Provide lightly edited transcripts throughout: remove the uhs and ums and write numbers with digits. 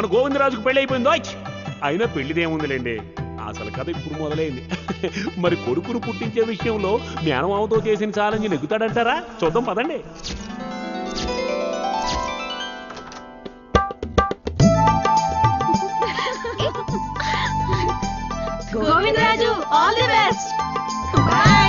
మన గోవిందరాజుకు పెళ్లి అయిపోయిందో. అయినా పెళ్లిదేముందిలేండి, అసలు కథ ఇప్పుడు మొదలైంది. మరి కొడుకును పుట్టించే విషయంలో మేనమామతో చేసిన ఛాలెంజ్ నెగ్గుతాడంటారా? చూద్దాం పదండి. Govindaraju all the best. Bye.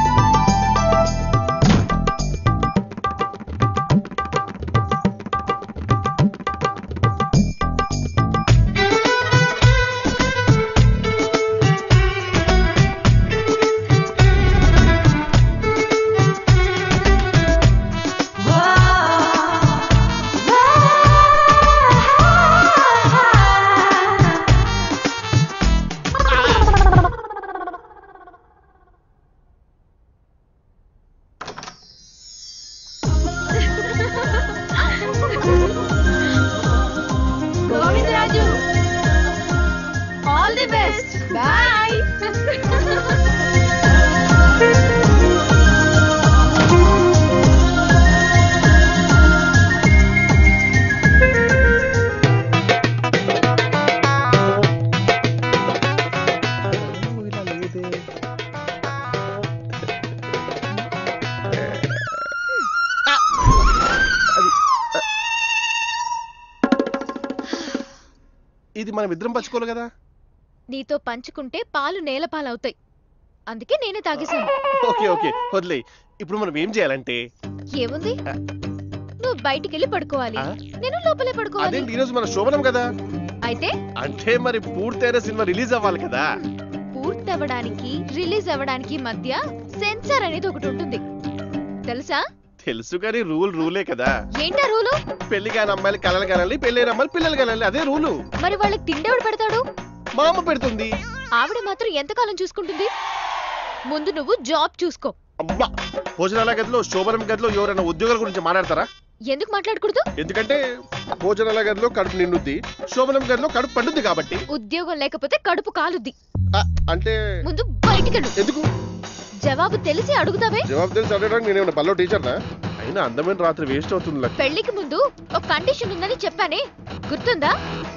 ఇది మనం ఇద్దరం పంచుకోవాలి కదా. నీతో పంచుకుంటే పాలు నేల పాలవుతాయి, అందుకే నేనే తాగేశాను. ఓకే ఓకే వదిలే. ఇప్పుడు మనం ఏం చేయాలంటే ఏముంది, నువ్వు బయటికి వెళ్ళి పడుకోవాలి, నేను లోపలే పడుకోవాలి. అదేంటి, ఈరోజు మన శోభనం కదా. అయితే అంటే మరి పూర్తయిన సినిమా రిలీజ్ అవ్వాలి కదా. పూర్తి అవ్వడానికి రిలీజ్ అవ్వడానికి మధ్య సెన్సార్ అనేది ఒకటి ఉంటుంది, తెలుసా? తెలుసు కానీ రూలే కదా. ఏంటా రూలు? పెళ్లి కాని అమ్మాయిలు కలలు కనాలి, పెళ్లి అమ్మాయిలు పిల్లలు కనాలి, అదే రూలు. మరి వాళ్ళకి తిండేవాడు పెడతాడు? మా అమ్మ పెడుతుంది. ఆవిడ మాత్రం ఎంతకాలం చూసుకుంటుంది? ముందు నువ్వు జాబ్ చూసుకో. అబ్బా, భోజనాల గదిలో శోభనం గదిలో ఎవరైనా ఉద్యోగాల గురించి మాట్లాడతారా? ఎందుకు మాట్లాడకూడదు? ఎందుకంటే భోజనాల గదిలో కడుపు నిండుద్ది, శోభనం గదిలో కడుపు పండుద్ది కాబట్టి. ఉద్యోగం లేకపోతే కడుపు కాలుద్ది. అంటే ముందు బయటికెళ్ళు. ఎందుకు? జవాబు తెలిసి అడుగుతావే. జవాబు తెలిసి అడగడానికి నేనేమన్నా బల్లో టీచర్నా? అయినా అందమైన రాత్రి వేస్ట్ అవుతుంది. పెళ్లికి ముందు ఒక కండిషన్ ఉందని చెప్పానే, గుర్తుందా?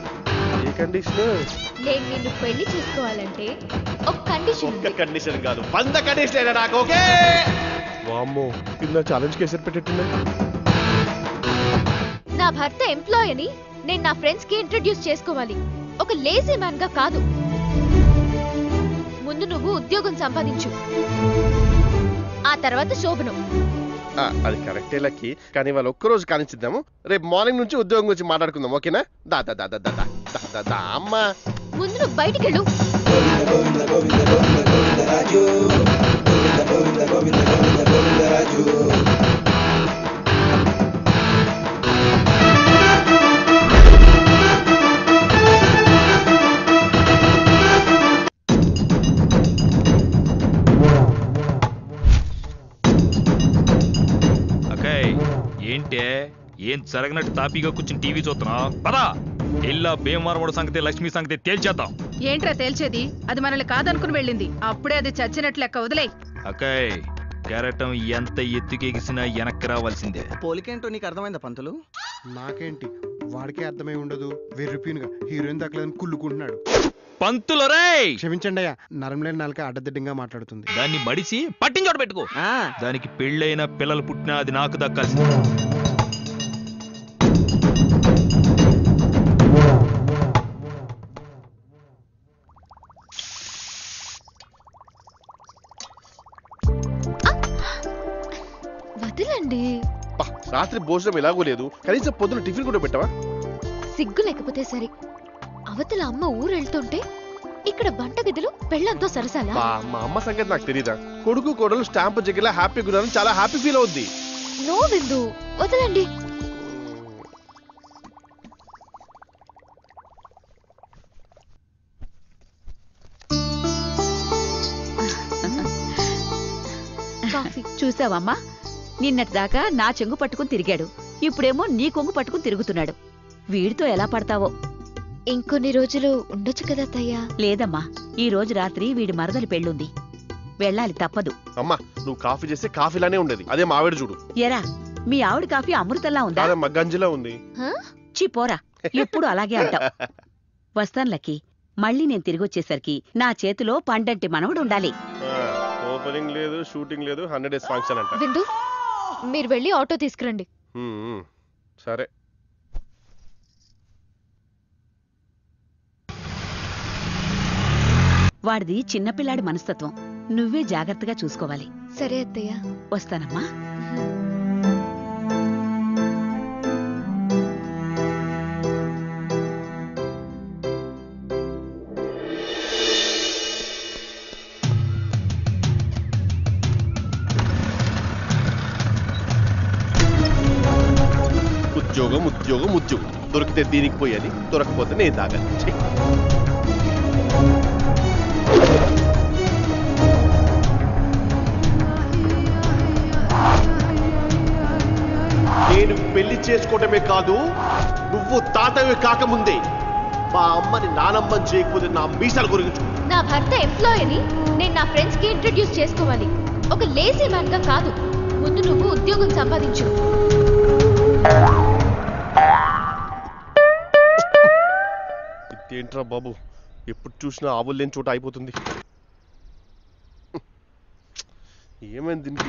ఏ కండిషన్? నేను నిన్ను పెళ్లి చేసుకోవాలంటే ఒక కండిషన్. ఒక్క కండిషన్ కాదు, 100 కండిషన్ నాకు. ఓకే. వామ్మో, ఇది నా ఛాలెంజ్ కేసరి పెట్టేట్టున్నా. నా భర్త ఎంప్లాయ్ అని నేను నా ఫ్రెండ్స్ కి ఇంట్రడ్యూస్ చేసుకోవాలి, ఒక లేజీ మ్యాన్ గా కాదు. ముందు నువ్వు ఉద్యోగం సంపాదించు, ఆ తర్వాత శోభనం. అది కరెక్టే లక్కీ, కానీ వాళ్ళు ఒక్కరోజు కానిచ్చిద్దాము. రేపు మార్నింగ్ నుంచి ఉద్యోగం గురించి మాట్లాడుకుందాం, ఓకేనా? దా అమ్మా. ముందు నువ్వు బయటికెళ్ళు. ఏంటే ఏం జరగనట్టు తాపీగా కూర్చుని టీవీ చూస్తున్నా? పదా ఇల్లా భీమవరముడు సంగతి లక్ష్మి సంగతి తేల్చేద్దాం. ఏంట్రా తేల్చేది? అది మనల్ని కాదనుకుని వెళ్ళింది, అప్పుడే అది చచ్చినట్లు లెక్క. వదిలే. అక్కయ్, కెరటం ఎంత ఎత్తుకెగిసినా వెనక్కి రావాల్సిందే. పోలికేంటో నీకు అర్థమైందా పంతులు? నాకేంటి, వాడికే అర్థమై ఉండదు. వెర్రిపీనుగా హీరోయిన్ దక్కలేదని కుళ్ళుకుంటున్నాడు. పంతులు రే, క్షమించండి అయ్యా, నరంలేని నాలుక అడ్డదిడ్డంగా మాట్లాడుతుంది. దాన్ని మడిసి పట్టించోట పెట్టుకో. దానికి పెళ్ళైన పిల్లలు పుట్టినా అది నాకు దక్కాల్సింది. వదిలండి. రాత్రి భోజనం ఎలాగో లేదు, కనీసం పొద్దున టిఫిన్ కూడా పెట్టవా? సిగ్గు లేకపోతే సరే, అవతల అమ్మ ఊరు వెళ్తుంటే ఇక్కడ వంటగదిలో పెళ్ళంతో సరసాలా? మా అమ్మ సంగతి నాకు తెలీదా? కొడుకు కోడలు స్టాంపు జగ్గిలా హ్యాపీగా ఉన్నారని చాలా హ్యాపీ ఫీల్ అవుద్ది. నో విందు, వదలండి. చూసావమ్మా, నిన్నటిదాకా నా చెంగు పట్టుకుని తిరిగాడు, ఇప్పుడేమో నీ కొంగు పట్టుకుని తిరుగుతున్నాడు. వీడితో ఎలా పడతావో. ఇంకొన్ని రోజులు ఉండొచ్చు కదా తయ్యా? లేదమ్మా, ఈ రోజు రాత్రి వీడి మరదలి పెళ్ళుంది, వెళ్ళాలి, తప్పదు. అమ్మా, నువ్వు కాఫీ చేస్తే కాఫీలానే ఉండేది, అదే మావిడ చూడు. ఎరా, మీ ఆవిడ కాఫీ అమృతంలా ఉందా? గంజిలా ఉంది. చీ పోరా, ఎప్పుడు అలాగే అంటావు. వస్తాను లక్కీ. మళ్ళీ నేను తిరిగొచ్చేసరికి నా చేతిలో పండంటి మనవడు ఉండాలి. ఓపెనింగ్ లేదు, షూటింగ్ లేదు, 100 days ఫంక్షన్ అంట. విందు, మీరు వెళ్ళి ఆటో తీసుకురండి. సరే. వాడిది చిన్నపిల్లాడి మనస్తత్వం, నువ్వే జాగ్రత్తగా చూసుకోవాలి. సరే అత్తయ్య. వస్తానమ్మా. ఉద్యోగం ఉద్యోగం ఉద్యోగం, దొరికితే దీనికి పోయాలి, దొరకపోతే నేను తాగాలి. నేను పెళ్లి చేసుకోవటమే కాదు, నువ్వు తాతవి కాకముందే మా అమ్మని నానమ్మని చేయకపోతే నా మీసాలు గురించి. నా భర్త ఎంప్లాయీని నేను నా ఫ్రెండ్స్ కి ఇంట్రడ్యూస్ చేసుకోవాలి, ఒక లేజీ మ్యాన్ గా కాదు. ముందు నువ్వు ఉద్యోగం సంపాదించు. ఇదేంట్రా బాబు, ఎప్పుడు చూసినా ఆవులు లేని చోట అయిపోతుంది. ఏమైంది దీనికి?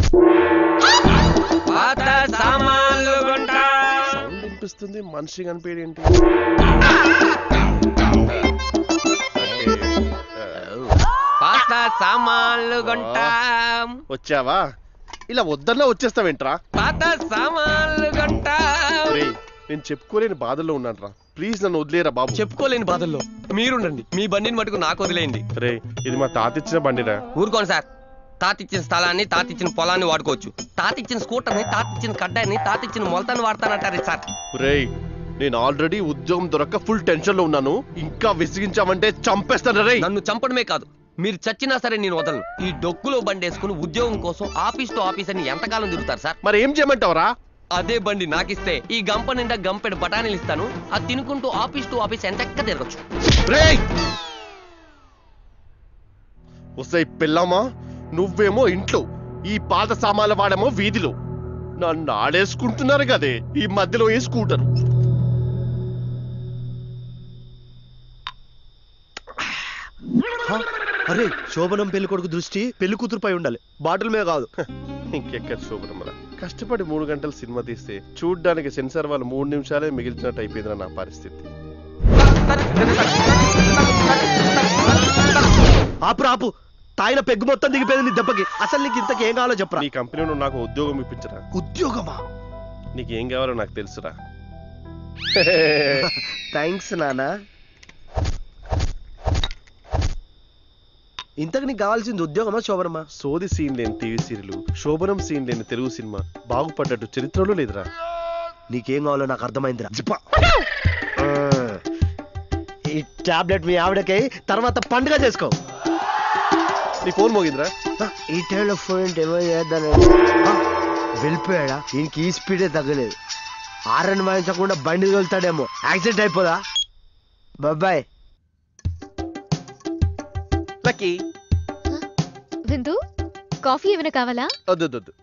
సౌండ్ వినిపిస్తుంది, మనిషి కనిపించేంటి? వచ్చావా? ఇలా వద్దన్నా వచ్చేస్తావేంట్రా? నేను చెప్పుకోలేని బాధల్లో ఉన్నాను రా, ప్లీజ్ నన్ను వదిలేరా బాబు. చెప్పుకోలేని బాధల్లో మీరుండండి, మీ బండిని మటుకు నాకు వదిలేయండి. రే, ఇది మా తాత ఇచ్చిన బండిరా. ఊరుకోండి సార్. తాతిచ్చిన స్థలాన్ని, తాతిచ్చిన పొలాన్ని వాడుకోవచ్చు. తాతిచ్చిన స్కూటర్ని, తాతిచ్చిన కడ్డాయిని, తాతిచ్చిన మొలతాన్ని వాడతానంటారు సార్. రే, నేను ఆల్రెడీ ఉద్యోగం దొరక్క ఫుల్ టెన్షన్ లో ఉన్నాను, ఇంకా విసిగించామంటే చంపేస్తాను రే. నన్ను చంపడమే కాదు, మీరు చచ్చినా సరే నేను వదలను. ఈ డొక్కులో బండి వేసుకుని ఉద్యోగం కోసం ఆఫీస్ తో ఆఫీస్ అని ఎంతకాలం తిరుగుతారు సార్? మరి ఏం చేయమంటావరా? అదే బండి నాకిస్తే ఈ గంప నిండా గంపెడు బఠానీలు ఇస్తాను, అది తినుకుంటూ ఆఫీస్ టు ఆఫీస్ ఎంతక్క తిరగచ్చు. వస్తే పిల్లమ్మా, నువ్వేమో ఇంట్లో, ఈ పాత సామాన్లు వాడేమో వీధిలో. నన్ను ఆడేసుకుంటున్నారు కదే ఈ మధ్యలో ఏ స్కూటర్. అరే, శోభనం పెళ్లి కొడుకు దృష్టి పెళ్లి కూతురుపై ఉండాలి, బాటిల్ మీద కాదు. ఇంకెక్కడ శోభనం రా, కష్టపడి 3 గంటలు సినిమా తీస్తే చూడ్డానికి సెన్సార్ వాళ్ళు 3 నిమిషాలే మిగిల్చినట్టు అయిపోయిందిరా నా పరిస్థితి. ఆపు ఆపు, తాయిన పెగ్గు మొత్తం దిగిపోయింది నీ దెబ్బకి. అసలు నీకు ఇంతకు ఏం కావాలో చెప్పరా? నీ కంపెనీలో నాకు ఉద్యోగం ఇప్పించరా. ఉద్యోగమా? నీకేం కావాలో నాకు తెలుసురా. థ్యాంక్స్ నానా. ఇంతకు నీకు కావాల్సింది ఉద్యోగమా శోభనమా? సోది సీన్ లేని టీవీ సీరియల్, శోభనం సీన్ లేని తెలుగు సినిమా బాగుపడ్డట్టు చరిత్రలో లేదురా. నీకేం కావాలో నాకు అర్థమైందిరా. ఈ టాబ్లెట్ మీ ఆవిడకై తర్వాత పండుగ చేసుకో. నీ ఫోన్ మోగిందిరా. ఈ టైంలో ఫోన్ ఏమో చేద్దాను. వెళ్ళిపోయాడా? ఈయనకి ఈ స్పీడే తగ్గలేదు. ఆరని వాయించకుండా బండి తోలుతాడేమో, యాక్సిడెంట్ అయిపోదా? బాబాయ్. లక్కీ, విందు, కాఫీ ఏమైనా కావాలా? వద్దు.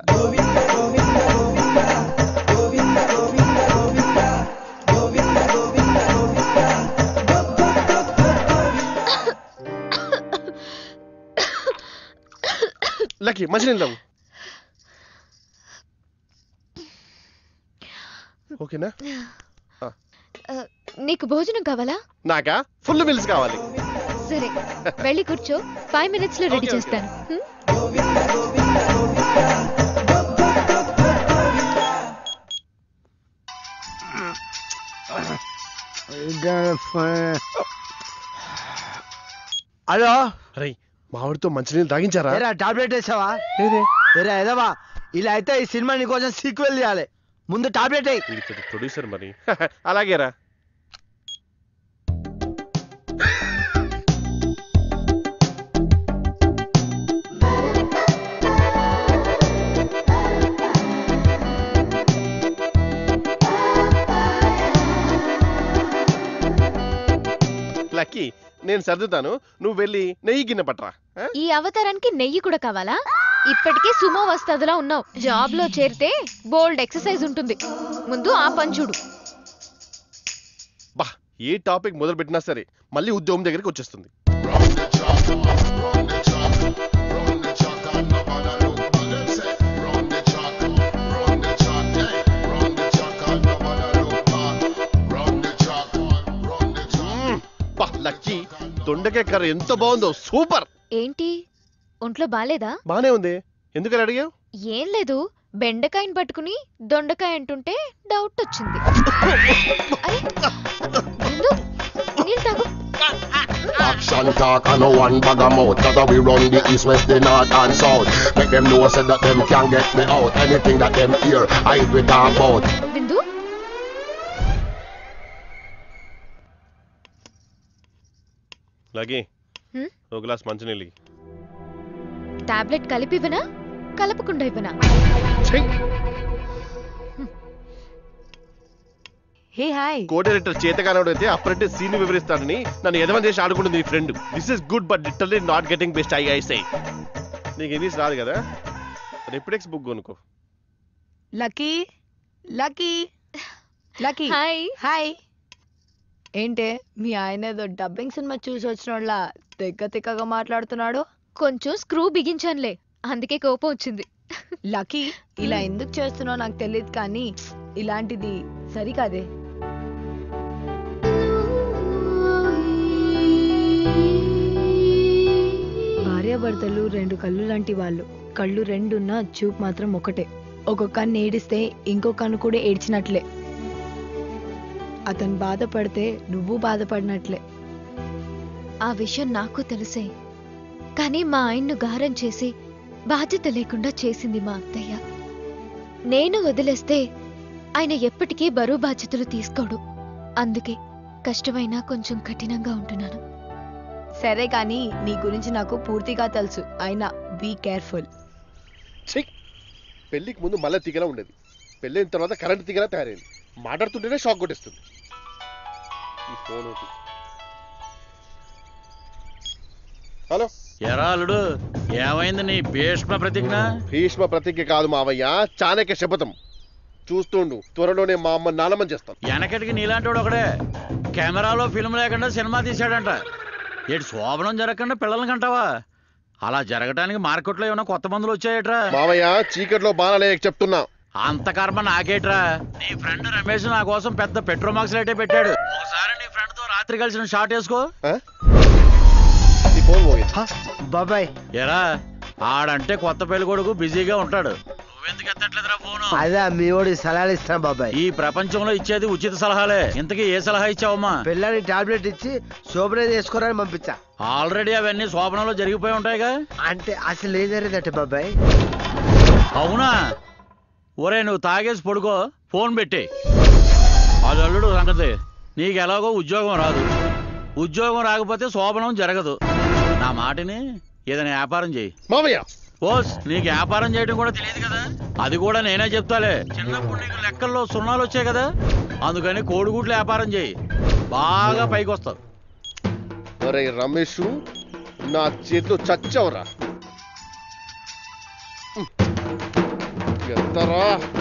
లక్కీ, మంచినీళ్ళు ఓకేనా? నీకు భోజనం కావాలా? నాకా ఫుల్ మీల్స్ కావాలి. సరే, వెళ్ళి కూర్చో, 5 minutes లో రెడీ చేస్తాను. హలో, అరే మావిడితో మంచినీళ్ళు తాగించారా? టాబ్లెట్ వేసావా? ఏదవా, ఇలా అయితే ఈ సినిమా నీకోసం సీక్వెల్ చేయాలి. ముందు టాబ్లెట్ ప్రొడ్యూసర్ మరి. అలాగేరా. లక్కీ, నేను సర్దుతాను, నువ్వు వెళ్ళి నెయ్యి గిన్నె పట్టరా. ఈ అవతారానికి నెయ్యి కూడా కావాలా? ఇప్పటికే సుమో వస్తాదులా ఉన్నావు. జాబ్ లో చేరితే బోల్డ్ ఎక్సర్సైజ్ ఉంటుంది, ముందు ఆ పని చూడు. ఏ టాపిక్ మొదలు పెట్టినా సరే మళ్ళీ ఉద్యోగం దగ్గరికి వచ్చేస్తుంది. లక్కీ దొండకాయ కర్రీ ఎంత బాగుందో, సూపర్. ఏంటి ఒంట్లో బాలేదా? బానే ఉంది. ఎందుకని అడిగావు? ఏం లేదు, బెండకాయని పట్టుకుని దొండకాయ అంటుంటే డౌట్ వచ్చింది. అరే, బిందు, నీళ్ళు తాగు. Action talk and no one bag of mouth. Cause we run the east, west, the north and south. Make them know say that them can't get me out. Anything that them hear, I we talk about. Bindu, lucky హ్మ్? ఒక glass మంచినీళ్ళు. Tablet కలిపి ఇవ్వనా కలపకుండా ఇవ్వనా? Hey hi. Co director చేతగానోడు అయితే apprentice scene వివరిస్తాడని నన్ను ఎదవని చేసి ఆడుకుంటుంది నీ friend. This is good but literally not getting best I say. నీకు ఇంగ్లీష్ రాదు కదా, రెప్టెక్స్ బుక్ కొనుక్కో. Lucky lucky lucky. Hi. Hi. ఏంటే మీ ఆయన ఏదో డబ్బింగ్ సినిమా చూసి వచ్చినోళ్ళ తెగ్గగా మాట్లాడుతున్నాడు? కొంచెం స్క్రూ బిగించానులే, అందుకే కోపం వచ్చింది. లక్కీ, ఇలా ఎందుకు చేస్తున్నావు నాకు తెలియదు, కానీ ఇలాంటిది సరికాదే. భార్యాభర్తలు రెండు కళ్ళు లాంటి వాళ్ళు. కళ్ళు రెండున్నా చూపు మాత్రం ఒకటే. ఒక కన్ను ఏడిస్తే ఇంకో కన్ను కూడా ఏడ్చినట్లే. అతను బాధపడితే నువ్వు బాధపడినట్లే. ఆ విషయం నాకు తెలిసే, కానీ మా ఆయన్ను గారం చేసి బాధ్యత లేకుండా చేసింది మా అత్తయ్య. నేను వదిలేస్తే ఆయన ఎప్పటికీ బరువు బాధ్యతలు తీసుకోడు. అందుకే కష్టమైనా కొంచెం కఠినంగా ఉంటున్నాను. సరే, కానీ నీ గురించి నాకు పూర్తిగా తెలుసు. అయినా బీ కేర్ఫుల్. పెళ్లికి ముందు మళ్ళీ తీగలా ఉండేది, పెళ్ళైన తర్వాత కరెంట్ తీగలా తయారైంది. మాట్లాడుతుంటేనే షాక్ కొట్టేస్తుంది. ఈ ఫోన్ ఒకటి. హలో. ఎరా అల్లుడు, ఏమైంది నీ భీష్మ ప్రతిజ్ఞ? భీష్మ ప్రతిజ్ఞ కాదు మావయ్య, చాణక్య శపథం. చూస్తుండు, త్వరలోనే మా అమ్మ నాలమని చేస్తాను. వెనకటికి నీలాంటి వాడు ఒకడే కెమెరాలో ఫిల్మ్ లేకుండా సినిమా తీశాడంట. ఏడు శోభనం జరగకుండా పిల్లలకి అంటావా? అలా జరగటానికి మార్కెట్లో ఏమైనా కొత్త మందులు వచ్చాయట్రా? మావయ్య, చీకట్లో బాణాలే చెప్తున్నా. అంత కర్మ నాకేట్రా? నీ ఫ్రెండ్ రమేష్ నా కోసం పెద్ద పెట్రోమాక్స్ లైటే పెట్టాడు. ఒకసారి నీ ఫ్రెండ్ తో రాత్రి కలిసిన షాట్ వేసుకో. బాబాయ్, ఎరా ఆడంటే కొత్త పెళ్లి కొడుకు బిజీగా ఉంటాడు, నువ్వెందుకు ఎత్తట్లేదురా ఫోను? అదే మీ ఓడి సలహాలు ఇస్తాను బాబాయ్. ఈ ప్రపంచంలో ఇచ్చేది ఉచిత సలహాలే. ఇంతకీ ఏ సలహా ఇచ్చావమ్మా? పిల్లని టాబ్లెట్ ఇచ్చి శోభన చేసుకోరని పంపించా. ఆల్రెడీ అవన్నీ శోభనంలో జరిగిపోయి ఉంటాయిగా. అంటే అసలు ఏం జరిగిందట బాబాయ్? అవునా? ఒరే, నువ్వు తాగేసి పడుకో, ఫోన్ పెట్టి. అది అల్లుడు సంగతి. నీకు ఎలాగో ఉద్యోగం రాదు, ఉద్యోగం రాకపోతే శోభనం జరగదు. నా మాటని ఏదైనా వ్యాపారం చేయి. మామయ్య, ఓస్, నీకు వ్యాపారం చేయడం కూడా తెలియదు కదా, అది కూడా నేనే చెప్తాలే. చిన్నప్పుడు నీకు లెక్కల్లో సున్నాలు వచ్చాయి కదా, అందుకని కోడిగుడ్లు వ్యాపారం చేయి, బాగా పైకి వస్తావు. ఒరే రమేష్, నా చేతిలో చచ్చవరా. ఎంతరా?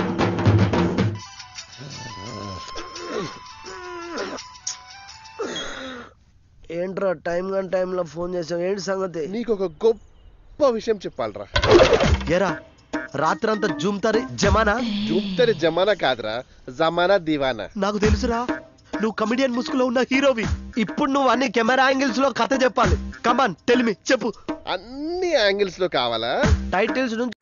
ఏంట్రా టైం గన్ టైంలో ఫోన్ చేసావు? ఏంటి సంగతి? నీకు ఒక గొప్ప విషయం చెప్పాలరా. ఎరా రాత్రంతా జూమ్తారి జమానా? జూమ్తారి జమానా కాదురా, జమానా దివానా. నాకు తెలుసురా, నువ్వు కమెడియన్ ముసుగులో ఉన్న హీరోవి. ఇప్పుడు నువ్వు అన్ని కెమెరా యాంగిల్స్ లో కథ చెప్పాలి. కమాన్ టెల్ మీ, చెప్పు. అన్ని యాంగిల్స్ లో కావాలా? టైటిల్స్ నుంచి